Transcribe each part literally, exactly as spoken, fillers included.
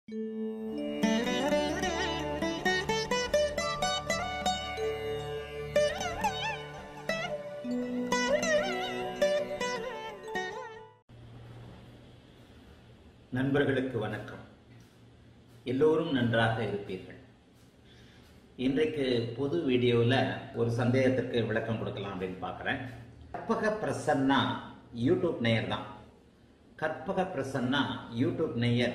நண்பர்களுக்கு வணக்கம். எல்லோரும் நன்றாக இருப்பீர்கள். இன்றைக்கு பொது வீடியோவில் ஒரு சந்தேகத்திற்கு விளக்கம் கொடுக்கலாம் அப்படின்னு பார்க்குறேன். கற்பக பிரசன்னா யூடியூப் நேயர் தான். கற்பக பிரசன்னா யூடியூப் நேயர்.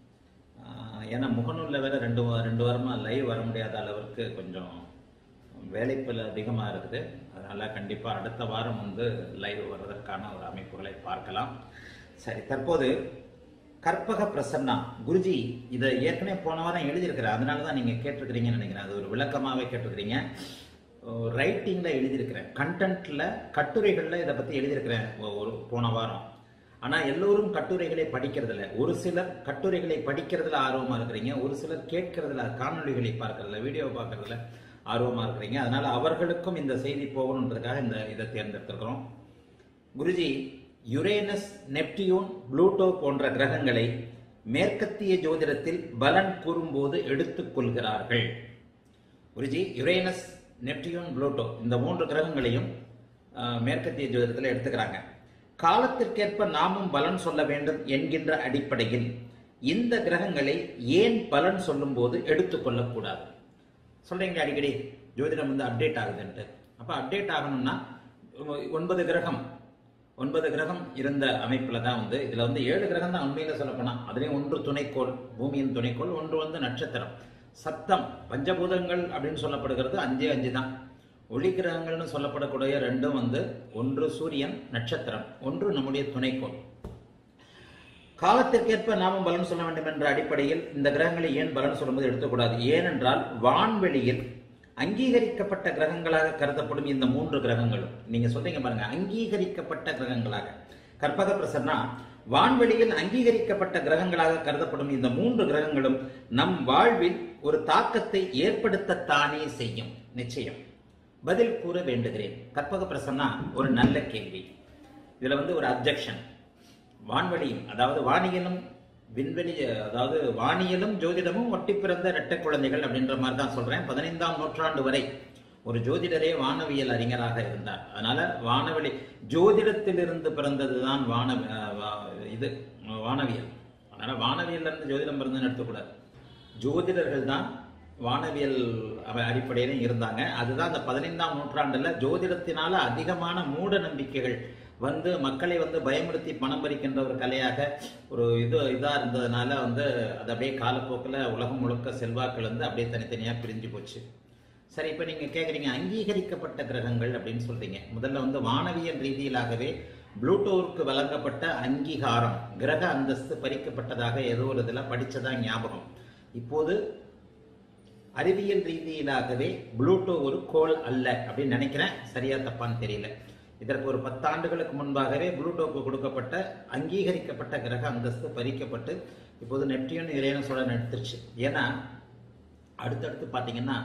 ஏன்னா முகநூலில் வேற ரெண்டு ரெண்டு வாரமாக லைவ் வர முடியாத அளவிற்கு கொஞ்சம் வேலைப்பல் அதிகமாக இருக்குது. அதனால் கண்டிப்பாக அடுத்த வாரம் வந்து லைவ் வர்றதற்கான ஒரு அமைப்புகளை பார்க்கலாம். சரி, தற்போது கற்பக பிரசன்னா குருஜி இதை ஏற்கனவே போன வாரம் எழுதியிருக்கிறேன். அதனால தான் நீங்கள் கேட்டிருக்கிறீங்கன்னு நினைக்கிறேன். அது ஒரு விளக்கமாகவே கேட்டிருக்கிறீங்க. ரைட்டிங்கில் எழுதியிருக்கிறேன், கண்டென்ட்டில் கட்டுரைகளில் இதை பற்றி எழுதியிருக்கிறேன் ஒரு போன வாரம். ஆனால் எல்லோரும் கட்டுரைகளை படிக்கிறதில்ல. ஒரு சிலர் கட்டுரைகளை படிக்கிறதுல ஆர்வமாக இருக்கிறீங்க, ஒரு சிலர் கேட்கறதுல, காணொலிகளை பார்க்கறதுல, வீடியோ பார்க்கறதுல ஆர்வமாக இருக்கிறீங்க. அதனால் அவர்களுக்கும் இந்த செய்தி போகணுன்றதுக்காக இந்த இதை தேர்ந்தெடுத்திருக்கிறோம். குருஜி, யுரேனஸ், நெப்டியூன், புளூட்டோ போன்ற கிரகங்களை மேற்கத்திய ஜோதிடத்தில் பலன் கூறும்போது எடுத்துக் கொள்கிறார்கள். குருஜி, யுரேனஸ், நெப்டியூன், புளூட்டோ இந்த மூன்று கிரகங்களையும் மேற்கத்திய ஜோதிடத்தில் எடுத்துக்கிறாங்க. காலத்திற்கேற்ப நாமும் பலன் சொல்ல வேண்டும் என்கின்ற அடிப்படையில் இந்த கிரகங்களை ஏன் பலன் சொல்லும் போது எடுத்துக்கொள்ளக்கூடாது? சொல்றீங்க அடிக்கடி ஜோதிடம் வந்து அப்டேட் ஆகுதுன்ட்டு. அப்ப அப்டேட் ஆகணும்னா ஒன்பது கிரகம் ஒன்பது கிரகம் இருந்த அமைப்புல தான் வந்து இதுல வந்து ஏழு கிரகம் தான் உண்மையில சொல்ல போனா. அதுலயும் ஒன்று துணைக்கோள், பூமியின் துணைக்கோள், ஒன்று வந்து நட்சத்திரம், சப்தம், பஞ்சபூதங்கள் அப்படின்னு சொல்லப்படுகிறது அஞ்சு அஞ்சு தான். ஒளி கிரகங்கள்னு சொல்லப்படக்கூடிய ரெண்டும் வந்து ஒன்று சூரியன், நட்சத்திரம், ஒன்று நம்முடைய துணைக்கோள். காலத்திற்கேற்ப நாமும் பலன் சொல்ல வேண்டும் என்ற அடிப்படையில் இந்த கிரகங்களை ஏன் பலன் சொல்லும்போது எடுத்துக்கூடாது? ஏனென்றால் வான்வெளியில் அங்கீகரிக்கப்பட்ட கிரகங்களாக கருதப்படும் இந்த மூன்று கிரகங்களும், நீங்க சொல்றீங்க பாருங்க, அங்கீகரிக்கப்பட்ட கிரகங்களாக. கற்பக பிரசன்னா வான்வெளியில் அங்கீகரிக்கப்பட்ட கிரகங்களாக கருதப்படும் இந்த மூன்று கிரகங்களும் நம் வாழ்வில் ஒரு தாக்கத்தை ஏற்படுத்தத்தானே செய்யும். நிச்சயம் பதில் கூற வேண்டுகிறேன். கற்பக பிரசன்னா ஒரு நல்ல கேள்வி. இதுல வந்து ஒரு அப்ஜெக்ஷன். வான்வெளியும் அதாவது வானியலும் விண்வெளி அதாவது வானியலும் ஜோதிடமும் ஒட்டி பிறந்த இரட்டை குழந்தைகள் அப்படின்ற மாதிரி தான் சொல்றேன். பதினைந்தாம் நூற்றாண்டு வரை ஒரு ஜோதிடரே வானவியல் அறிஞராக இருந்தார். அதனால வானவெளி ஜோதிடத்திலிருந்து பிறந்ததுதான் வான இது வானவியல். அதனால வானவியல்ல இருந்து ஜோதிடம் பிறந்ததுன்னு எடுத்துக்கூடாது. ஜோதிடர்கள் தான் வானவியல் அடிப்படையிலும் இருந்தாங்க. அதுதான் அந்த பதினைந்தாம் நூற்றாண்டுல ஜோதிடத்தினால அதிகமான மூட நம்பிக்கைகள் வந்து மக்களை வந்து பயமுறுத்தி பணம் பறிக்கின்ற ஒரு கலையாக ஒரு இது இதா இருந்ததுனால வந்து அது அப்படியே காலப்போக்கில் உலகம் முழுக்க செல்வாக்கள் வந்து அப்படியே தனித்தனியா பிரிஞ்சு போச்சு. சரி, இப்ப நீங்க கேக்குறீங்க அங்கீகரிக்கப்பட்ட கிரகங்கள் அப்படின்னு சொல்றீங்க. முதல்ல வந்து வானவியல் ரீதியிலாகவே புளூட்டோவுக்கு வழங்கப்பட்ட அங்கீகாரம், கிரக அந்தஸ்து பறிக்கப்பட்டதாக ஏதோ ஒரு இதுல படிச்சதா ஞாபகம். இப்போது அறிவியல் ரீதியிலாகவே புளூட்டோ ஒரு கோள் அல்ல அப்படின்னு நினைக்கிறேன். சரியா தப்பான்னு தெரியல. இதற்கு ஒரு பத்தாண்டுகளுக்கு முன்பாகவே புளூட்டோக்கு கொடுக்கப்பட்ட அங்கீகரிக்கப்பட்ட கிரக அந்தஸ்து பறிக்கப்பட்டு இப்போது நெப்டியூன், யுரேனஸோட எடுத்துருச்சு. ஏன்னா அடுத்தடுத்து பார்த்தீங்கன்னா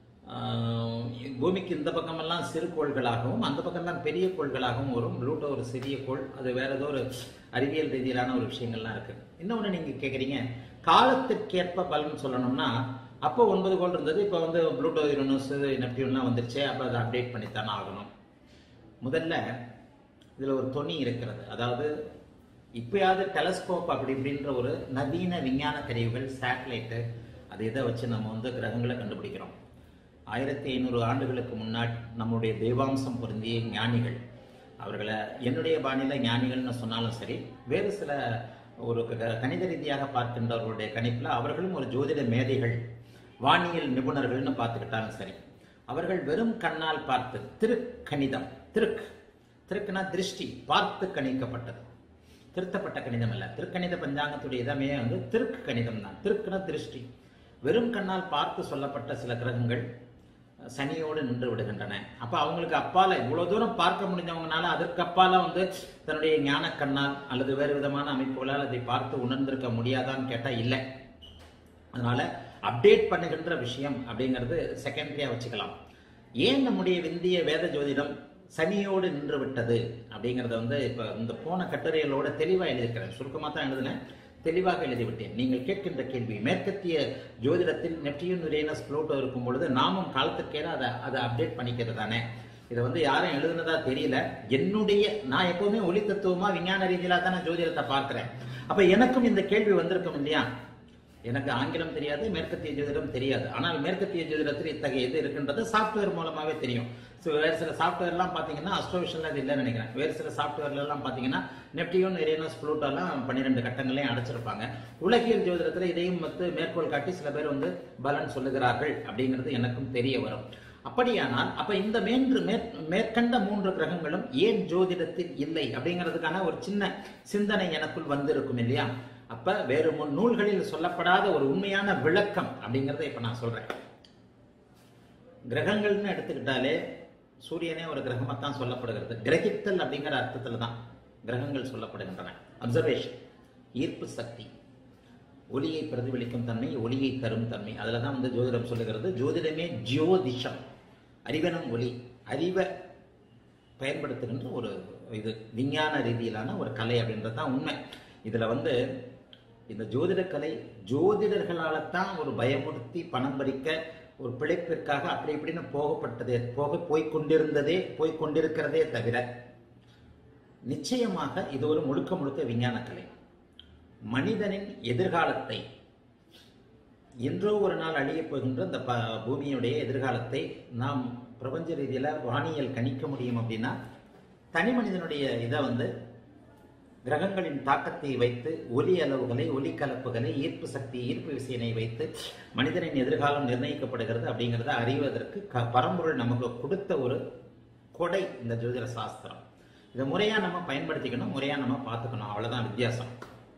பூமிக்கு இந்த பக்கமெல்லாம் சிறு கோள்களாகவும் அந்த பக்கம்லாம் பெரிய கோள்களாகவும் வரும். புளூட்டோ ஒரு சிறிய கோள். அது வேற ஏதோ ஒரு அறிவியல் ரீதியிலான ஒரு விஷயங்கள்லாம் இருக்கு. இன்னொன்று நீங்க கேட்குறீங்க, காலத்திற்கேற்ப பலன் சொல்லணும்னா அப்போ ஒன்பது கோள் இருந்தது, இப்போ வந்து புளூட்டோ, யுரேனஸ், நெப்டியூன்லாம் வந்துருச்சு. அப்போ அதை அப்டேட் பண்ணித்தானே ஆகணும். முதல்ல இதுல ஒரு தொனி இருக்கிறது. அதாவது இப்பயாவது டெலஸ்கோப் அப்படி இப்படின்ற ஒரு நவீன விஞ்ஞான கருவிகள், சேட்டலைட்டு, அது இதை வச்சு நம்ம வந்து கிரகங்களை கண்டுபிடிக்கிறோம். ஆயிரத்தி ஐநூறு ஆண்டுகளுக்கு முன்னாடி நம்முடைய தெய்வாம்சம் பொருந்திய ஞானிகள், அவர்களை என்னுடைய பாணியில ஞானிகள்னு சொன்னாலும் சரி, வேறு சில ஒரு கணித ரீதியாக பார்க்கின்றவர்களுடைய கணிப்புல அவர்களும் ஒரு ஜோதிட மேதைகள், வானியல் நிபுணர்கள்னு பார்த்துக்கிட்டாலும் சரி, அவர்கள் வெறும் கண்ணால் பார்த்து திருக்கணிதம், திருக்கு திருக்குனா திருஷ்டி, பார்த்து கணிக்கப்பட்டது, திருத்தப்பட்ட கணிதம் அல்ல. திருக்கணித பஞ்சாங்கத்துடைய இதமே வந்து திருக்கு கணிதம் தான். திருக்குனா திருஷ்டி. வெறும் கண்ணால் பார்த்து சொல்லப்பட்ட சில கிரகங்கள் சனியோடு நின்று விடுகின்றன. அப்ப அவங்களுக்கு அப்பால இவ்வளவு தூரம் பார்க்க முடிஞ்சவங்கனால அதற்கு அப்பால வந்து தன்னுடைய ஞான கண்ணால் அல்லது வேறு விதமான அமைப்புகளால் அதை பார்த்து உணர்ந்திருக்க முடியாதான்னு கேட்டா இல்லை. அதனால அப்டேட் பண்ணுகின்ற விஷயம் அப்படிங்கிறது செகண்டரியா வச்சுக்கலாம். ஏன் நம்முடைய விந்திய வேத ஜோதிடம் சனியோடு நின்று விட்டது அப்படிங்கிறத வந்து இப்ப இந்த போன கட்டுரைகளோட தெளிவா எழுதியிருக்கிறேன். சுருக்கமா தான் எழுதுனேன். தெளிவாக எழுதிவிட்டேன். நீங்கள் கேட்கின்ற கேள்வி, மேற்கத்திய ஜோதிடத்தில் நெப்டியூன், யுரேனஸ், புளூட்டோ இருக்கும் பொழுது நாமும் காலத்துக்கேற அதை அதை அப்டேட் பண்ணிக்கிறது தானே. இதை வந்து யாரும் எழுதுனதா தெரியல. என்னுடைய நான் எப்பவுமே ஒளி தத்துவமா விஞ்ஞான ரீதியில தானே ஜோதிடத்தை பார்க்கிறேன். அப்ப எனக்கும் இந்த கேள்வி வந்திருக்கும் இல்லையா? எனக்கு ஆங்கிலம் தெரியாது, மேற்கத்திய ஜோதிடம் தெரியாது. ஆனால் மேற்கத்திய ஜோதிடத்தில் இத்தகைய இது இருக்குன்றது சாப்ட்வேர் மூலமாவே தெரியும். ஸோ வேறு சில சாப்ட்வேர்லாம் பார்த்தீங்கன்னா அஸ்ட்ரோவிஷனில் அது இல்லைன்னு நினைக்கிறேன். வேறு சில சாப்ட்வேர்லாம் பார்த்தீங்கன்னா நெப்டியூன், யுரேனஸ், புளூட்டோலாம் பன்னிரெண்டு கட்டங்களையும் அடைச்சிருப்பாங்க. உலகியல் ஜோதிடத்தில் இதையும் வந்து மேற்கோள் காட்டி சில பேர் வந்து பலன் சொல்லுகிறார்கள் அப்படிங்கிறது எனக்கும் தெரிய வரும். அப்படியானால் அப்ப இந்த மேன்று மேற்கண்ட மூன்று கிரகங்களும் ஏன் ஜோதிடத்தில் இல்லை அப்படிங்கிறதுக்கான ஒரு சின்ன சிந்தனை எனக்குள் வந்திருக்கும் இல்லையா? அப்ப வேறு முன் நூல்களில் சொல்லப்படாத ஒரு உண்மையான விளக்கம் அப்படிங்கிறத இப்ப நான் சொல்றேன். கிரகங்கள்னு எடுத்துக்கிட்டாலே சூரியனே ஒரு கிரகமாத்தான் சொல்லப்படுகிறது. கிரகித்தல் அப்படிங்கிற அர்த்தத்துல தான் கிரகங்கள் சொல்லப்படுகின்றன. அப்சர்வேஷன், ஈர்ப்பு சக்தி, ஒளியை பிரதிபலிக்கும் தன்மை, ஒளியை தரும் தன்மை, அதுலதான் வந்து ஜோதிடம் சொல்லுகிறது. ஜோதிடமே ஜோதிஷம், அறிவனும் ஒளி, அறிவை பயன்படுத்துகின்ற ஒரு இது விஞ்ஞான ரீதியிலான ஒரு கலை அப்படின்றது தான் உண்மை. இதுல வந்து இந்த ஜோதிட கலை ஜோதிடர்களால தான் ஒரு பயமுறுத்தி பணம் பறிக்க ஒரு பிழைப்பிற்காக அப்படி இப்படின்னு போகப்பட்டதே போக போய்கொண்டிருந்ததே போய்கொண்டிருக்கிறதே தவிர நிச்சயமாக இது ஒரு முழுக்க முழுக்க விஞ்ஞான கலை. மனிதனின் எதிர்காலத்தை, என்றோ ஒரு நாள் அழியப் போகின்ற இந்த பூமியுடைய எதிர்காலத்தை நாம் பிரபஞ்ச ரீதியில வானியல் கணிக்க முடியும். அப்படின்னா தனி மனிதனுடைய இதை வந்து கிரகங்களின் தாக்கத்தை வைத்து, ஒலி அளவுகளை, ஒலி கலப்புகளை, ஈர்ப்பு சக்தி, ஈர்ப்பு விசையினை வைத்து மனிதனின் எதிர்காலம் நிர்ணயிக்கப்படுகிறது அப்படிங்கிறத அறிவதற்கு பரம்பொருள் நமக்கு கொடுத்த ஒரு கொடை இந்த ஜோதிட சாஸ்திரம். இதை முறையா நம்ம பயன்படுத்திக்கணும், முறையா நம்ம பார்த்துக்கணும், அவ்வளவுதான் வித்தியாசம்.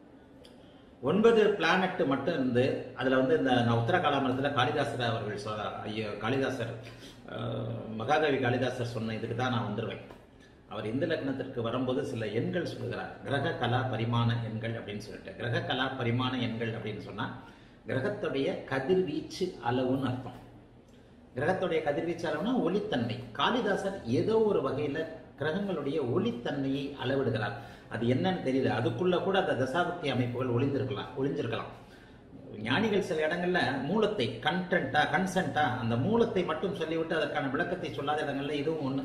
ஒன்பது பிளானட் மட்டும் இருந்து அதுல வந்து இந்த உத்தர காலாமரத்தில் காளிதாசர் அவர்கள் சொல்றார். ஐயோ, காளிதாசர் மகாகவி காளிதாசர் சொன்ன இதுக்கு தான் நான் வந்துடுவேன். அவர் இந்து லக்னத்திற்கு வரும்போது சில எண்கள் சொல்கிறார். கிரக கலா பரிமாண எண்கள் அப்படின்னு சொல்லிட்டு, கிரக கலா பரிமாண எண்கள் அப்படின்னு சொன்னா கிரகத்துடைய கதிர்வீச்சு அளவுன்னு அர்த்தம். கிரகத்துடைய கதிர்வீச்சு அளவுனா ஒளித்தன்மை. காளிதாசர் ஏதோ ஒரு வகையில கிரகங்களுடைய ஒளித்தன்மையை அளவிடுகிறார். அது என்னன்னு தெரியல. அதுக்குள்ள கூட அந்த தசாபக்தி அமைப்புகள் ஒளிந்திருக்கலாம் ஒளிஞ்சிருக்கலாம். ஞானிகள் சில இடங்கள்ல மூலத்தை கண்டென்ட்டா கன்சென்ட்டா அந்த மூலத்தை மட்டும் சொல்லிவிட்டு அதற்கான விளக்கத்தை சொல்லாத இடங்கள்ல இதுவும் ஒண்ணு.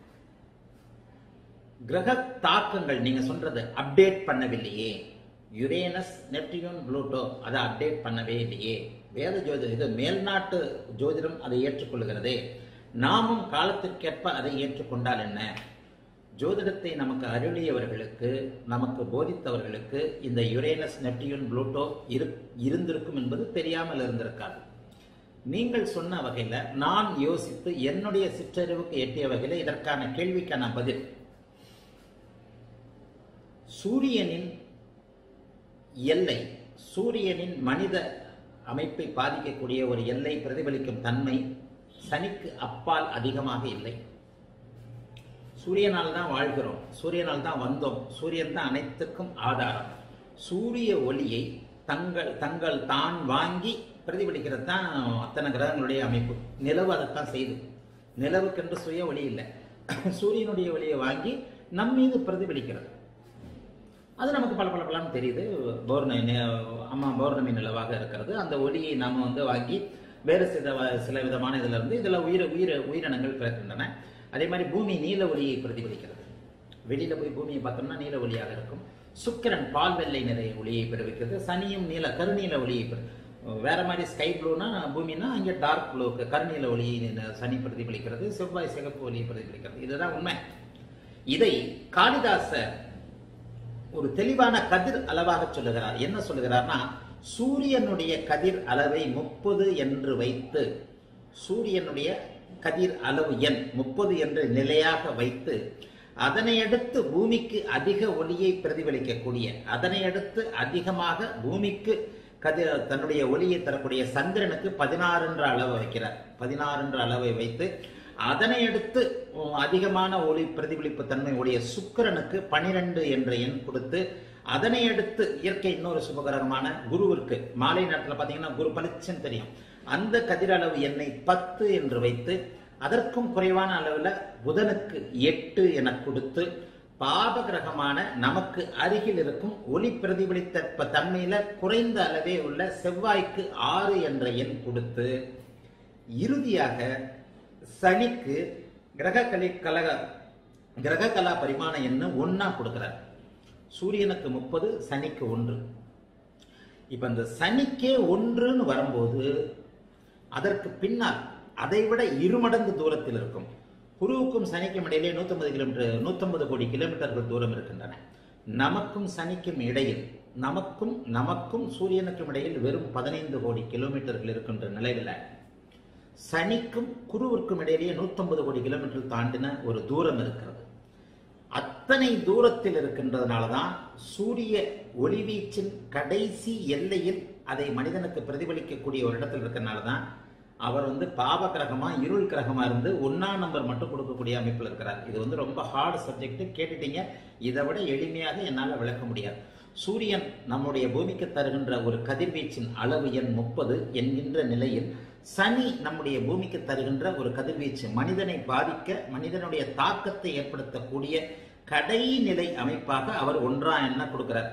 கிரக தாக்கங்கள் நீங்க சொல்றது அப்டேட் பண்ணவில்லையே. யுரேனஸ், நெப்டியூன், புளூட்டோ அதை அப்டேட் பண்ணவே இல்லையே. வேத ஜோதிடம், இது மேல்நாட்டு ஜோதிடம் அதை ஏற்றுக்கொள்கிறதே. நாமும் காலத்திற்கேற்ப அதை ஏற்றுக்கொண்டால் என்ன? ஜோதிடத்தை நமக்கு அருளியவர்களுக்கு, நமக்கு போதித்தவர்களுக்கு இந்த யுரேனஸ், நெப்டியூன், புளூட்டோ இரு இருந்திருக்கும் என்பது தெரியாமல் இருந்திருக்காது. நீங்கள் சொன்ன வகையில நான் யோசித்து என்னுடைய சிற்றறிவுக்கு எட்டிய வகையில இதற்கான கேள்விக்கான பதில், சூரியனின் எல்லை, சூரியனின் மனித அமைப்பை பாதிக்கக்கூடிய ஒரு எல்லை பிரதிபலிக்கும் தன்மை சனிக்கு அப்பால் அதிகமாக இல்லை. சூரியனால் தான் வாழ்கிறோம், சூரியனால் தான் வந்தோம், சூரியன் தான் அனைத்துக்கும் ஆதாரம். சூரிய ஒளியை தங்கள் தங்கள் தான் வாங்கி பிரதிபலிக்கிறது தான் அத்தனை கிரகங்களுடைய அமைப்பு. நிலவு அதைத்தான் செய்யுது. நிலவுக்கென்று சுய ஒளி இல்லை, சூரியனுடைய ஒளியை வாங்கி நம் மீது பிரதிபலிக்கிறது. அது நமக்கு பல பல பலன்னு தெரியுது. பௌர்ணமி அம்மா பௌர்ணமி நிலவாக இருக்கிறது. அந்த ஒளியை நாம வந்து வாங்கி வேறு சில சில விதமான இதுல இருந்து இதுல உயிர் உயிர் உயிரினங்கள் பிறக்கின்றன. அதே மாதிரி பூமி நீல ஒளியை பிரதிபலிக்கிறது. வெளியில போய் பூமியை பார்த்தோம்னா நீல ஒளியாக இருக்கும். சுக்கிரன் பால் வெள்ளை நிறைய ஒளியை பிரதிபலிக்கிறது. சனியும் நீல கருநீல ஒளியை, வேற மாதிரி ஸ்கை ப்ளூனா பூமினா அங்கே டார்க் ப்ளூ கருநீல ஒளியை சனி பிரதிபலிக்கிறது. செவ்வாய் சிகப்பு ஒளியை பிரதிபலிக்கிறது. இதுதான் உண்மை. இதை காளிதாசர் ஒரு தெளிவான கதிர் அளவாக சொல்லுகிறார். என்ன சொல்லுகிறார்னா, சூரியனுடைய கதிர் அளவை முப்பது என்று வைத்து, சூரியனுடைய கதிர் அளவு எண் முப்பது என்று நிலையாக வைத்து, அதனை அடுத்து பூமிக்கு அதிக ஒளியை பிரதிபலிக்கக்கூடிய, அதனை அடுத்து அதிகமாக பூமிக்கு கதிர் தன்னுடைய ஒளியை தரக்கூடிய சந்திரனுக்கு பதினாறு என்ற அளவை வைக்கிறார். பதினாறு என்ற அளவை வைத்து அதனை அடுத்து அதிகமான ஒளி பிரதிபலிப்பு தன்மை உடைய சுக்கிரனுக்கு பனிரெண்டு என்ற எண் கொடுத்து, அதனை அடுத்து இயற்கை இன்னொரு சுபகரமான குருவிற்கு மாலை நேரத்தில் பார்த்தீங்கன்னா குரு பளிச்சுன்னு தெரியும், அந்த கதிரளவு எண்ணை பத்து என்று வைத்து, அதற்கும் குறைவான அளவில் புதனுக்கு எட்டு என கொடுத்து, பாப கிரகமான நமக்கு அருகில் இருக்கும் ஒளி பிரதிபலித்த தன்மையில குறைந்த அளவே உள்ள செவ்வாய்க்கு ஆறு என்ற எண் கொடுத்து இறுதியாக சனிக்கு கிரக கலி கலக கிரக கலா பரிமாண எண்ணு ஒன்னா கொடுக்கிறார். சூரியனுக்கு முப்பது, சனிக்கு ஒன்று. இப்ப இந்த சனிக்கே ஒன்றுன்னு வரும்போது அதற்கு பின்னால் அதை விட இருமடங்கு தூரத்தில் இருக்கும். குருவுக்கும் சனிக்கும் இடையிலே நூத்தி ஐம்பது கிலோமீட்டர் நூத்தி ஐம்பது கோடி கிலோமீட்டர்கள் தூரம் இருக்கின்றன. நமக்கும் சனிக்கும் இடையில் நமக்கும் நமக்கும் சூரியனுக்கும் இடையில் வெறும் பதினைந்து கோடி கிலோமீட்டர்கள் இருக்கின்ற நிலையில சனிக்கும் குருவிற்கும் இடையிலேயே நூத்தி ஐம்பது கோடி கிலோமீட்டர் தாண்டின ஒரு தூரம் இருக்கிறது. அத்தனை தூரத்தில் இருக்கின்றதுனாலதான் சூரிய ஒளிவீச்சின் கடைசி எல்லையில் அதை மனிதனுக்கு பிரதிபலிக்கக்கூடிய ஒரு இடத்தில் இருக்கிறதுனாலதான் அவர் வந்து பாவ கிரகமா இருள் கிரகமா இருந்து ஒன்னாம் நம்பர் மட்டும் கொடுக்கக்கூடிய அமைப்பில் இருக்கிறார். இது வந்து ரொம்ப ஹார்டு சப்ஜெக்ட், கேட்டுட்டீங்க. இதை விட எளிமையாக என்னால் விளக்க முடியாது. சூரியன் நம்முடைய பூமிக்கு தருகின்ற ஒரு கதிர்வீச்சின் அளவு எண் முப்பது என்கின்ற நிலையில் சனி நம்முடைய பூமிக்கு தருகின்ற ஒரு கதிர்வீச்சு மனிதனை பாதிக்க மனிதனுடைய தாக்கத்தை ஏற்படுத்தக்கூடிய கடைநிலை அமைப்பாக அவர் ஒன்றா என்ன கொடுக்கிறார்.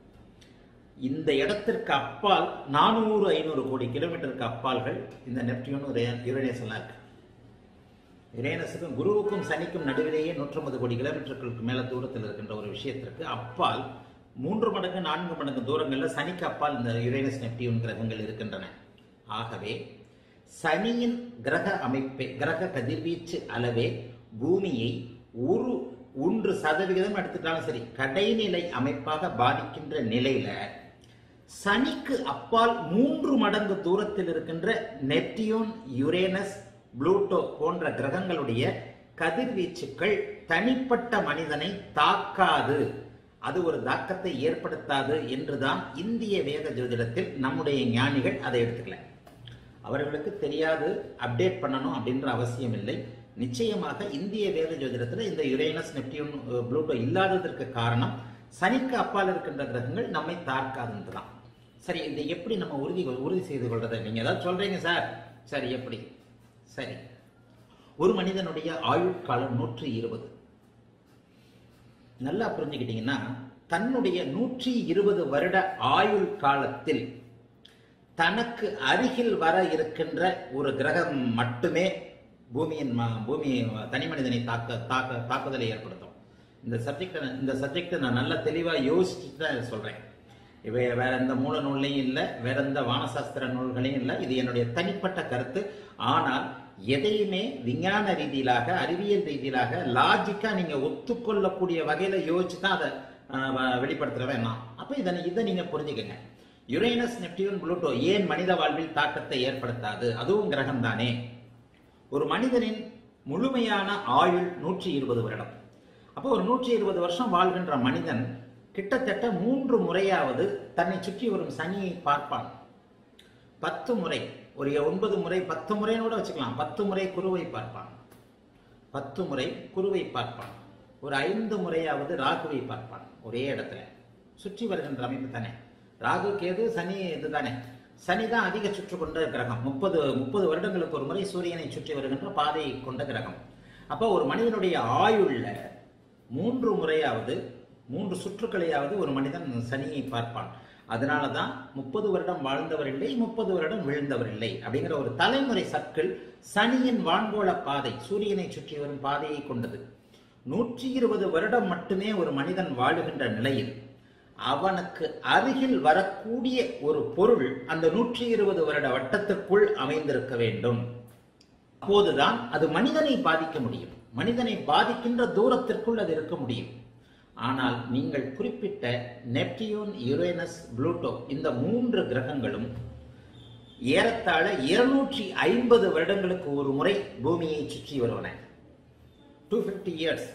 இந்த இடத்திற்கு அப்பால் நானூறு ஐநூறு கோடி கிலோமீட்டருக்கு அப்பால்கள் இந்த நெப்டியூன் யுரேனஸ் எல்லாம் இருக்கு. யுரேனஸுக்கும் குருவுக்கும் சனிக்கும் நடுவிலேயே நூற்றி ஐம்பது கோடி கிலோமீட்டருக்கு மேல தூரத்தில் இருக்கின்ற ஒரு விஷயத்திற்கு அப்பால் மூன்று மடங்கு நான்கு மடங்கு தூரங்கள்ல சனிக்கு அப்பால் இந்த யுரேனஸ் நெப்டியூன் கிரகங்கள் இருக்கின்றன. ஆகவே சனியின் கிரக அமைப்பை கிரக கதிர்வீச்சு அளவே பூமியை ஒரு ஒன்று சதவிகிதம் எடுத்துட்டாலும் சரி கடைநிலை அமைப்பாக பாதிக்கின்ற நிலையில சனிக்கு அப்பால் மூன்று மடங்கு தூரத்தில் இருக்கின்ற நெப்டியூன், யுரேனஸ், புளூட்டோ போன்ற கிரகங்களுடைய கதிர்வீச்சுக்கள் தனிப்பட்ட மனிதனை தாக்காது, அது ஒரு தாக்கத்தை ஏற்படுத்தாது என்றுதான் இந்திய வேத ஜோதிடத்தில் நம்முடைய ஞானிகள் அதை எடுத்துக்கல. அவர்களுக்கு தெரியாது, அப்டேட் பண்ணணும் அப்படின்ற அவசியம் இல்லை. நிச்சயமாக இந்திய வேத ஜோதிடத்தில் இந்த யுரேனஸ், நெப்டியூன், புளூட்டோ இல்லாததற்கு காரணம் சனிக்கு அப்பால் இருக்கின்ற கிரகங்கள் நம்மை தாக்காதுன்றதான். சரி, இதை எப்படி நம்ம உறுதி உறுதி செய்து கொள்றது? நீங்க ஏதாவது சொல்றீங்க சார். சரி, எப்படி? சரி, ஒரு மனிதனுடைய ஆயுட்காலம் நூற்றி இருபது. நல்லா புரிஞ்சுக்கிட்டீங்கன்னா தன்னுடைய நூற்றி இருபது வருட ஆயுள் காலத்தில் தனக்கு அருகில் வர இருக்கின்ற ஒரு கிரகம் மட்டுமே பூமியின் பூமி தனி மனிதனை தாக்க தாக்க தாக்குதலை ஏற்படுத்தும். இந்த சப்ஜெக்ட் இந்த சப்ஜெக்ட் நான் நல்லா தெளிவா யோசிச்சுட்டு தான் சொல்றேன். இவை வேற எந்த மூல நூல்லையும் இல்லை, வேற எந்த வானசாஸ்திர நூல்களையும் இல்லை. இது என்னுடைய தனிப்பட்ட கருத்து. ஆனால் எதையுமே விஞ்ஞான ரீதியிலாக, அறிவியல் ரீதியிலாக, லாஜிக்கா நீங்க ஒத்துக்கொள்ளக்கூடிய வகையில யோசிச்சு தான் அதை வெளிப்படுத்துற வேணாம். அப்ப இதை இதை நீங்க புரிஞ்சுக்கங்க. யுரேனஸ், நெப்டியூன், புளூட்டோ ஏன் மனித வாழ்வில் தாக்கத்தை ஏற்படுத்தாது? அதுவும் கிரகம் தானே. ஒரு மனிதனின் முழுமையான ஆயுள் நூற்றி இருபது வருடம். அப்போ ஒரு நூற்றி இருபது வருஷம் வாழ்கின்ற மனிதன் கிட்டத்தட்ட மூன்று முறையாவது தன்னை சுற்றி வரும் சனியை பார்ப்பான். பத்து முறை, ஒரு ஒன்பது முறை, பத்து முறைன்னு கூட வச்சுக்கலாம். பத்து முறை குருவை பார்ப்பான், பத்து முறை குருவை பார்ப்பான், ஒரு ஐந்து முறையாவது ராகுவை பார்ப்பான். ஒரே இடத்துல சுற்றி வருகின்ற அமைப்பு தானே. ராகு, கேது, சனி இதுதானே. சனி தான் அதிக சுற்று கொண்ட கிரகம். முப்பது முப்பது வருடங்களுக்கு ஒரு முறை சூரியனை சுற்றி வருகின்ற பாதையை கொண்ட கிரகம். அப்போ ஒரு மனிதனுடைய ஆயுள்ல மூன்று முறையாவது மூன்று சுற்றுக்களையாவது ஒரு மனிதன் சனியை பார்ப்பான். அதனாலதான் முப்பது வருடம் வாழ்ந்தவர் இல்லை, முப்பது வருடம் விழுந்தவர் இல்லை அப்படிங்கிற ஒரு தலைமுறை சர்க்கிள் சனியின் வான்கோள பாதை, சூரியனை சுற்றி வரும் பாதையை கொண்டது. நூற்றி இருபது வருடம் மட்டுமே ஒரு மனிதன் வாழுகின்ற நிலையில் அவனுக்கு அருகில் வரக்கூடிய ஒரு பொருள் அந்த நூற்றி இருபது வருட வட்டத்துக்குள் அமைந்திருக்க வேண்டும். அப்போதுதான் அது மனிதனை பாதிக்க முடியும். மனிதனை பாதிக்கின்ற தூரத்திற்குள் அது இருக்க முடியும். ஆனால் நீங்கள் குறிப்பிட்ட நெப்டியூன், யுரேனஸ், புளூட்டோ இந்த மூன்று கிரகங்களும் ஏறத்தாழ இருநூற்றி ஐம்பது வருடங்களுக்கு ஒரு முறை பூமியை சுற்றி வருவன. டூ பிப்டி இயர்ஸ்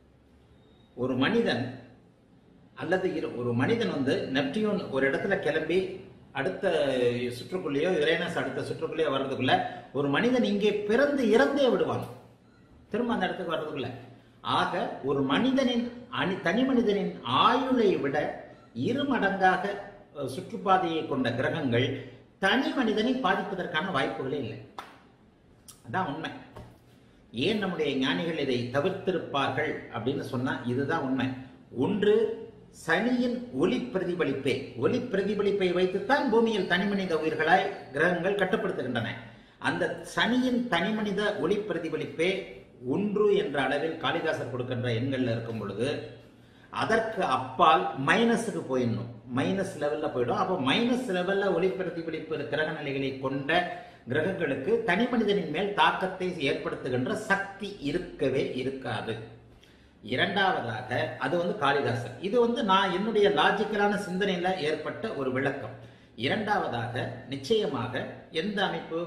ஒரு மனிதன் அல்லது ஒரு மனிதன் வந்து நெப்டியூன் ஒரு இடத்துல கிளம்பி அடுத்த சுற்றுக்குள்ளேயோ யுரேனஸ் அடுத்த சுற்றுக்குள்ளேயோ வர்றதுக்குள்ள ஒரு மனிதன் இங்கே பிறந்து இறந்தே விடுவாங்க, திரும்ப அந்த இடத்துக்கு வர்றதுக்குள்ள. ஆக ஒரு மனிதனின் அணி தனி மனிதனின் ஆயுளை விட இரு மடங்காக சுற்றுப்பாதையை கொண்ட கிரகங்கள் தனி மனிதனை பாதிப்பதற்கான வாய்ப்புகளே இல்லை. அதான் உண்மை. ஏன் நம்முடைய ஞானிகள் இதை தவிர்த்திருப்பார்கள் அப்படின்னு சொன்னா இதுதான் உண்மை. ஒன்று, சனியின் ஒளி பிரதிபலிப்பே. ஒளி பிரதிபலிப்பை வைத்துத்தான் பூமியில் தனிமனித உயிர்களாய் கிரகங்கள் கட்டுப்படுத்துகின்றன. அந்த சனியின் தனிமனித ஒளி பிரதிபலிப்பே ஒன்று என்ற அளவில் காளிதாசர் கொடுக்கின்ற எண்கள்ல இருக்கும் பொழுது அதற்கு அப்பால் மைனஸுக்கு போயிடணும். மைனஸ் லெவல்ல போயிடும். அப்போ மைனஸ் லெவல்ல ஒளி பிரதிபலிப்பு கிரக நிலைகளை கொண்ட கிரகங்களுக்கு தனி மனிதனின் மேல் தாக்கத்தை ஏற்படுத்துகின்ற சக்தி இருக்கவே இருக்காது. இரண்டாவதாக அது வந்து காளிதாசர். இது வந்து நான் என்னுடைய லாஜிக்கலான சிந்தனையில ஏற்பட்ட ஒரு விளக்கம். இரண்டாவதாக நிச்சயமாக எந்த அமைப்பு,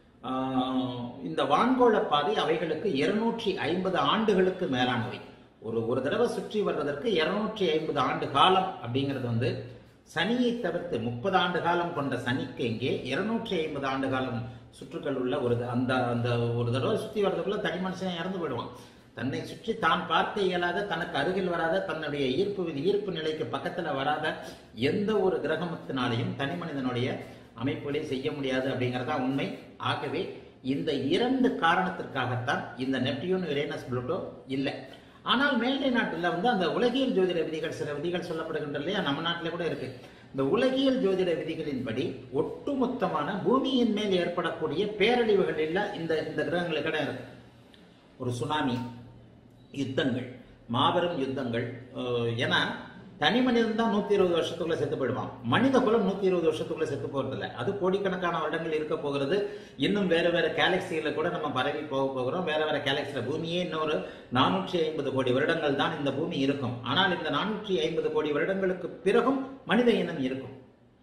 இந்த வான்கோள பாதை அவைகளுக்கு இருநூற்றி ஐம்பது ஆண்டுகளுக்கு மேலானவை. ஒரு ஒரு தடவை சுற்றி வர்றதற்கு இருநூற்றி ஐம்பது ஆண்டு காலம் அப்படிங்கிறது வந்து சனியை தவிர்த்து முப்பது ஆண்டு காலம் கொண்ட சனிக்கு இங்கே இருநூற்றி ஐம்பது ஆண்டு காலம் சுற்றுக்கள் உள்ள ஒரு அந்த அந்த ஒரு தடவை சுற்றி வர்றதுக்குள்ள தனி மனுஷன் இறந்து போயிடுவான். தன்னை சுற்றி தான் பார்க்க இயலாத, தனக்கு அருகில் வராத, தன்னுடைய ஈர்ப்பு ஈர்ப்பு நிலைக்கு பக்கத்துல வராத எந்த ஒரு கிரகத்தினாலையும் தனி மனிதனுடைய அமைப்புகளை செய்ய முடியாது அப்படிங்கிறதா உண்மை. ஆகவே இந்த இரண்டு காரணத்திற்காகத்தான் இந்த நெப்டியூன், யுரேனஸ், புளூட்டோ இல்லை. ஆனால் மேலை நாட்டில் வந்து அந்த உலகியல் ஜோதிட விதிகள், சில விதிகள் சொல்லப்படுகின்ற இல்லையா, நம்ம நாட்டில் கூட இருக்கு. இந்த உலகியல் ஜோதிட விதிகளின்படி ஒட்டுமொத்தமான பூமியின் மேல் ஏற்படக்கூடிய பேரழிவுகள் இல்ல இந்த இந்த கிரகங்களுக்கு இடம் இருக்கு. ஒரு சுனாமி, யுத்தங்கள், மாபெரும் யுத்தங்கள். ஏன்னா தனி மனிதன் தான் நூத்தி இருபது வருஷத்துக்குள்ள செத்து போயிடுவான். மனித குலம் நூத்தி இருபது வருஷத்துக்குள்ள செத்து போறது இல்லை. அது கோடிக்கணக்கான வருடங்கள் இருக்க போகிறது. இன்னும் வேற வேற கேலக்சிகளை கூட நம்ம பரவி போக போகிறோம். வேற வேற கேலக்சில பூமியே இன்னொரு நானூற்றி ஐம்பது கோடி வருடங்கள் தான் இந்த பூமி இருக்கும். ஆனால் இந்த நானூற்றி ஐம்பது கோடி வருடங்களுக்கு பிறகும் மனித இனம் இருக்கும்.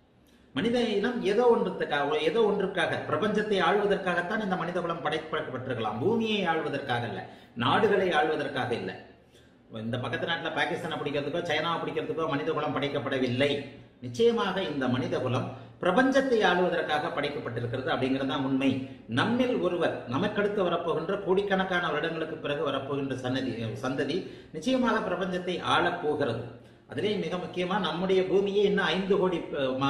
மனித இனம் ஏதோ ஒன்றுக்காக ஏதோ ஒன்றுக்காக பிரபஞ்சத்தை ஆள்வதற்காகத்தான் இந்த மனித குலம் படைக்கப்பட்டிருக்கலாம். பூமியை ஆள்வதற்காக இல்லை, நாடுகளை ஆள்வதற்காக இல்லை. இந்த பக்கத்து நாட்டில் பாகிஸ்தானை பிடிக்கிறதுக்கோ சைனாவை பிடிக்கிறதுக்கோ மனித குலம் படைக்கப்படவில்லை. நிச்சயமாக இந்த மனித குலம் பிரபஞ்சத்தை ஆளுவதற்காக படைக்கப்பட்டிருக்கிறது அப்படிங்கிறது தான் உண்மை. நம்மில் ஒருவர், நமக்கடுத்து வரப்போகின்ற கோடிக்கணக்கான வருடங்களுக்கு பிறகு வரப்போகின்ற சன்னதி சந்ததி நிச்சயமாக பிரபஞ்சத்தை ஆளப் போகிறது. அதிலே மிக முக்கியமா நம்முடைய பூமியே இன்னும் ஐந்து கோடி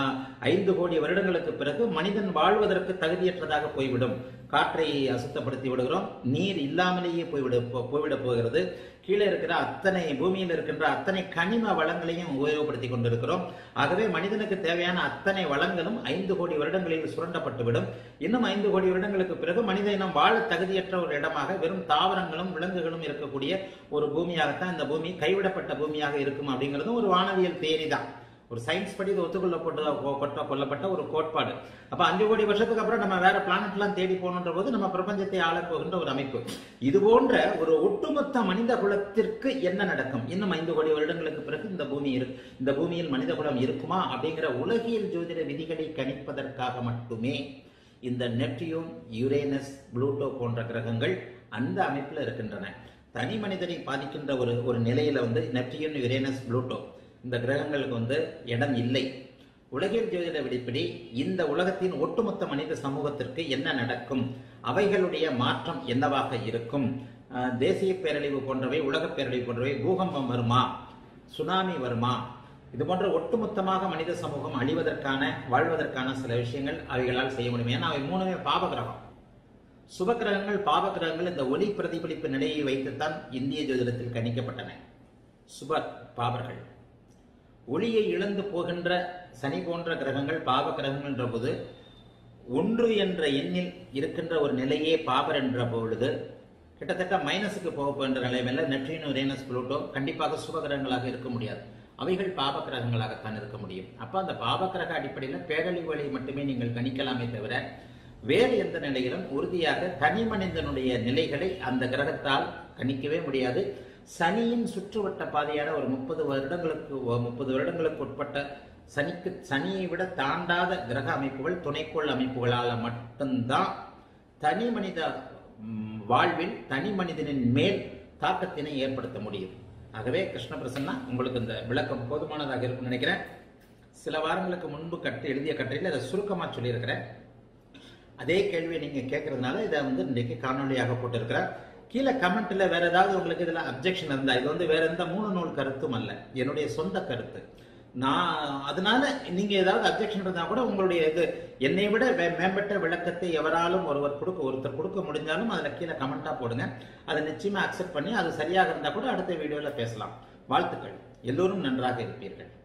ஐந்து கோடி வருடங்களுக்கு பிறகு மனிதன் வாழ்வதற்கு தகுதியற்றதாக போய்விடும். காற்றை அசுத்தப்படுத்தி விடுகிறோம். நீர் இல்லாமலேயே போய்விட போய்விட போகிறது. கீழே இருக்கிற அத்தனை பூமியில் இருக்கின்ற அத்தனை கனிம வளங்களையும் உபயோகப்படுத்தி கொண்டிருக்கிறோம். ஆகவே மனிதனுக்கு தேவையான அத்தனை வளங்களும் ஐந்து கோடி வருடங்களில் சுரண்டப்பட்டுவிடும். இன்னும் ஐந்து கோடி வருடங்களுக்கு பிறகு மனித இனம் வாழ தகுதியற்ற ஒரு இடமாக வெறும் தாவரங்களும் விலங்குகளும் இருக்கக்கூடிய ஒரு பூமியாகத்தான் இந்த பூமி கைவிடப்பட்ட பூமியாக இருக்கும் அப்படிங்கிறதும் ஒரு வானவியல் தேரி தான். ஒரு சயின்ஸ் படி இது ஒத்துக்கொள்ளப்பட்ட கொள்ளப்பட்ட ஒரு கோட்பாடு. அப்ப அஞ்சு கோடி வருஷத்துக்கு அப்புறம் நம்ம வேற பிளானட் எல்லாம் தேடி போகணுன்ற போது நம்ம பிரபஞ்சத்தை ஆள போகின்ற ஒரு அமைப்பு. இது போன்ற ஒரு ஒட்டுமொத்த மனித குலத்திற்கு என்ன நடக்கும், இன்னும் ஐந்து கோடி வருடங்களுக்கு பிறகு இந்த பூமி இந்த பூமியில் மனித குலம் இருக்குமா அப்படிங்கிற உலகியல் ஜோதிட விதிகளை கணிப்பதற்காக மட்டுமே இந்த நெப்டியூன், யுரேனஸ், புளூட்டோ போன்ற கிரகங்கள் அந்த அமைப்புல இருக்கின்றன. தனி மனிதனை பாதிக்கின்ற ஒரு ஒரு நிலையில வந்து நெப்டியூன், யுரேனஸ், புளூட்டோ இந்த கிரகங்களுக்கு வந்து இடம் இல்லை. உலகியல் ஜோதிட விதிப்படி இந்த உலகத்தின் ஒட்டுமொத்த மனித சமூகத்திற்கு என்ன நடக்கும், அவைகளுடைய மாற்றம் என்னவாக இருக்கும், தேசிய பேரழிவு போன்றவை, உலக பேரழிவு போன்றவை, பூகம்பம் வருமா, சுனாமி வருமா, இது போன்ற ஒட்டுமொத்தமாக மனித சமூகம் அழிவதற்கான வாழ்வதற்கான சில விஷயங்கள் அவைகளால் செய்ய முடியும். ஏன்னா அவை மூணுமே பாப கிரகம். சுப கிரகங்கள், பாப கிரகங்கள் இந்த ஒளி பிரதிபலிப்பு நிலையை வைத்துத்தான் இந்திய ஜோதிடத்தில் கணிக்கப்பட்டன. சுப பாபர்கள். ஒளியை இழந்து போகின்ற சனி போன்ற கிரகங்கள் பாப கிரகங்கள் என்ற போது ஒன்று என்ற எண்ணில் இருக்கின்ற ஒரு நிலையே பாபர் என்ற பொழுது கிட்டத்தட்ட மைனஸுக்கு போக போகின்ற நிலைமையில நெப்டியூன், யுரேனஸ், புளூட்டோ கண்டிப்பாக சுப கிரகங்களாக இருக்க முடியாது. அவைகள் பாப கிரகங்களாகத்தான் இருக்க முடியும். அப்ப அந்த பாப கிரக அடிப்படையில் பேரழிவுகளை மட்டுமே நீங்கள் கணிக்கலாமே தவிர வேறு எந்த நிலையிலும் உறுதியாக தனி மனிதனுடைய நிலைகளை அந்த கிரகத்தால் கணிக்கவே முடியாது. சனியின் சுற்றுவட்ட பாதையான ஒரு முப்பது வருடங்களுக்கு முப்பது வருடங்களுக்கு உட்பட்ட சனிக்கு சனியை விட தாண்டாத கிரக அமைப்புகள், துணைக்கோள் அமைப்புகளால் மட்டும்தான் தனி மனித வாழ்வில் தனி மனிதனின் மேல் தாக்கத்தினை ஏற்படுத்த முடியும். ஆகவே கிருஷ்ண பிரசன்னா, உங்களுக்கு இந்த விளக்கம் போதுமானதாக இருக்கும்னு நினைக்கிறேன். சில வாரங்களுக்கு முன்பு கட்டு எழுதிய கட்டுரையில் அதை சுருக்கமா சொல்லியிருக்கிறேன். அதே கேள்வியை நீங்க கேட்கறதுனால இதை வந்து இன்றைக்கு காணொலியாக போட்டிருக்கிறேன். கீழே கமெண்ட்ல வேற ஏதாவது உங்களுக்கு இதுல அப்ஜெக்ஷன் இருந்தா, இது வந்து வேற எந்த மூணு நூல் கருத்தும் அல்ல, என்னுடைய சொந்த கருத்து. நான் அதனால நீங்க ஏதாவது அப்ஜெக்ஷன் இருந்தா கூட உங்களுடைய இது என்னை விட மேம்பட்ட விளக்கத்தை எவராலும் ஒருவர் கொடுக்க ஒருத்தர் கொடுக்க முடிஞ்சாலும் அதுல கீழே கமெண்டா போடுங்க. அதை நிச்சயமா அக்செப்ட் பண்ணி அது சரியாக இருந்தா கூட அடுத்த வீடியோல பேசலாம். வாழ்த்துக்கள். எல்லோரும் நன்றாக இருப்பீர்கள்.